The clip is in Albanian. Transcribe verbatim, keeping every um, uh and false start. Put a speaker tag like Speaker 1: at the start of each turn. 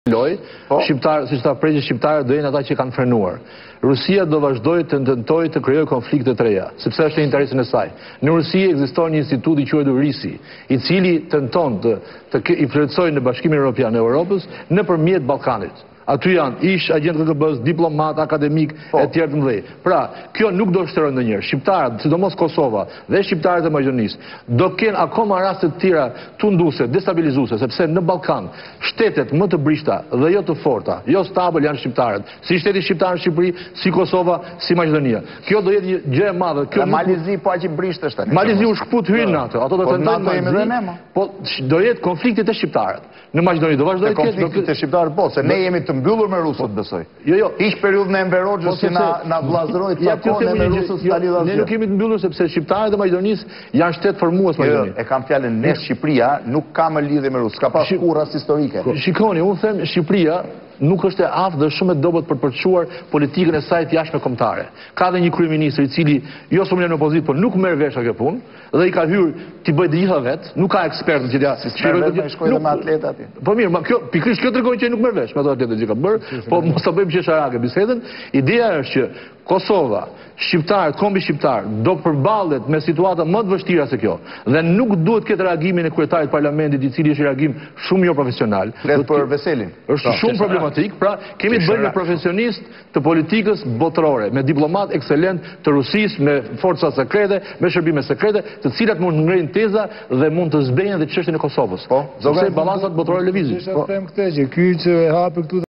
Speaker 1: loj, shqiptar, si ta pregjë shqiptarët do jenë ata që kanë frenuar. Rusia do vazhdojë të tentojë të krijojë konflikte të reja, sepse është në interesin e saj. Në Rusi ekziston një institut i quajtur RISI, i cili tenton të, të influencojë në Bashkimin Evropian e Europës nëpërmjet Ballkanit. Aty janë ish agent K G B-s, diplomat, akademik, e tjerë të mëdhenj. Pra, kjo nuk do shterojë ndonjëherë. Shqiptarët, sidomos Kosova dhe shqiptarët e Maqedonisë, do kenë akoma raste të tjera tunduese, destabilizuese, sepse në Ballkan shtetet më të brishta dhe jo të forta, jo stabil janë shqiptarët, si shteti shqiptar në Shqipëri, si Kosova, si Maqedonia. Kjo do jetë një gjë e madhe. Kjo
Speaker 2: nuk... Malizi po aq i brisht është tani.
Speaker 1: Malizi u shkput hyn në ato. Ato do të tentojnë. Po do jetë konflikti te shqiptarët. Në Maqedoni do vazhdojë të ketë
Speaker 2: konflikti te shqiptarët, po, se ne jemi të mbyllur me rusët, besoj.
Speaker 1: Jo, jo.
Speaker 2: Hiç periudhën e Enver Hoxhës që na na vllazëroi të takon me rusët tani dha.
Speaker 1: Ne nuk kemi të mbyllur sepse shqiptarët e Maqedonisë janë shtet formues Maqedoni.
Speaker 2: E kam fjalën ne Shqipëria nuk ka më lidhje me rusë, ka pas kurrë as historike.
Speaker 1: Shikoni, unë them Shqipëria nuk është e aftë dhe shumë e dobët për përçuar politikën e saj të jashtme kombëtare. Ka dhe një kryeministër i cili jo shumë në opozitë, por nuk merr vesh kjo punë dhe i ka hyrë ti bëj të gjitha vet, nuk ka ekspertë që t'ia
Speaker 2: shpjegojë shkojë me atletë aty.
Speaker 1: Po mirë, ma kjo pikërisht kjo tregon që nuk merr vesh me ato atletë që ka bërë, po mos ta bëjmë qesharake bisedën. Ideja është që Kosova, shqiptarët, kombi shqiptar do përballet me situata më të vështira se kjo dhe nuk duhet këtë reagimin e kryetarit të parlamentit i cili është reagim shumë jo profesional.
Speaker 2: Flet për Veselin.
Speaker 1: Është shumë problematik, pra kemi të bëjmë me profesionistë të politikës botërore, me diplomat ekselent të Rusisë, me forca sekrete, me shërbime sekrete, të cilat mund të ngrenin teza dhe mund të zbejnë edhe çështjen e Kosovës.
Speaker 2: Po,
Speaker 1: sepse balancat botërore lëvizin.
Speaker 3: Po, them këtë që ky që e hapi këtu